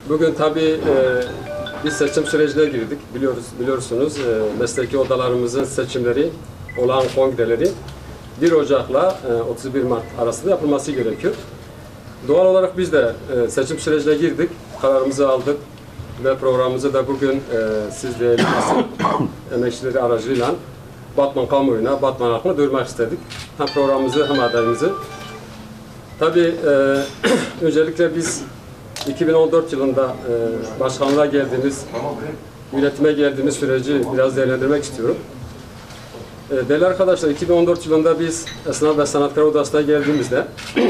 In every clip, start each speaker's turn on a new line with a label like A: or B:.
A: Bugün tabii biz seçim sürecine girdik. Biliyorsunuz mesleki odalarımızın seçimleri, olağan kongreleri 1 Ocak'la 31 Mart arasında yapılması gerekiyor. Doğal olarak biz de seçim sürecine girdik, kararımızı aldık ve programımızı da bugün siz değerli basın emekçileri aracılığıyla Batman kamuoyuna, Batman halkına duyurmak istedik. Hem programımızı hem adayımızı. Tabii öncelikle biz 2014 yılında başkanlığa geldiğimiz, yönetime geldiğimiz süreci biraz değerlendirmek istiyorum. Değerli arkadaşlar, 2014 yılında biz Esnaf ve Sanatkar Odası'na geldiğimizde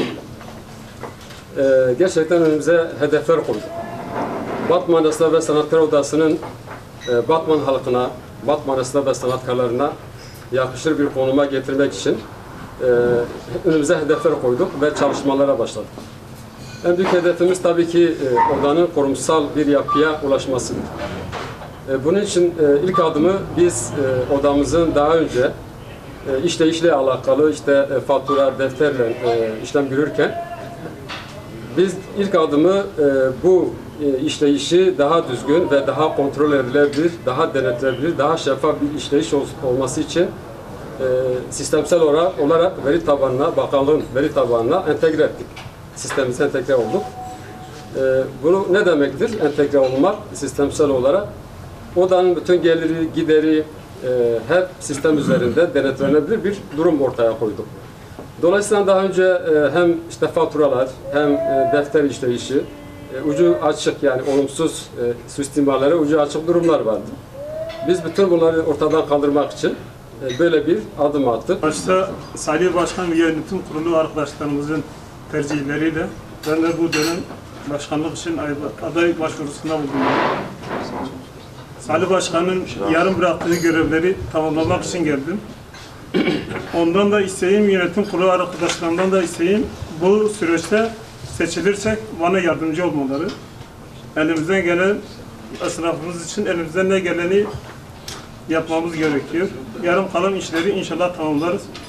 A: gerçekten önümüze hedefler koyduk. Batman Esnaf ve Sanatkar Odası'nın Batman halkına, Batman esnaf ve sanatkarlarına yakışır bir konuma getirmek için önümüze hedefler koyduk ve çalışmalara başladık. En büyük hedefimiz tabii ki odanın kurumsal bir yapıya ulaşmasıdır. Bunun için ilk adımı biz odamızın daha önce işleyişle alakalı fatura, defterle işlem görürken biz ilk adımı bu işleyişi daha düzgün ve daha kontrol edilebilir, daha denetlenebilir, daha şeffaf bir işleyiş olması için sistemsel olarak veri tabanına, bakanlığın veri tabanına entegre ettik. Sistemimize entegre olduk. Bu ne demektir? Entegre olmak sistemsel olarak odanın bütün geliri, gideri hep sistem üzerinde denetlenebilir bir durum ortaya koyduk. Dolayısıyla daha önce hem faturalar hem defter işleyişi ucu açık, yani olumsuz suistimalleri ucu açık durumlar vardı. Biz bütün bunları ortadan kaldırmak için böyle bir adım attık.
B: Başta Salih Başkan ve yönetim kurulu arkadaşlarımızın tercihleriyle ben de bu dönem başkanlık için aday başvurusunda bulundum. Salih Başkan'ın yarım bıraktığı görevleri tamamlamak için geldim. Ondan da isteğim, yönetim kurulu arkadaşlarından da isteğim, bu süreçte seçilirsek bana yardımcı olmaları. Elimizden gelen, esnafımız için elimizden ne geleni yapmamız gerekiyor. Yarım kalan işleri inşallah tamamlarız.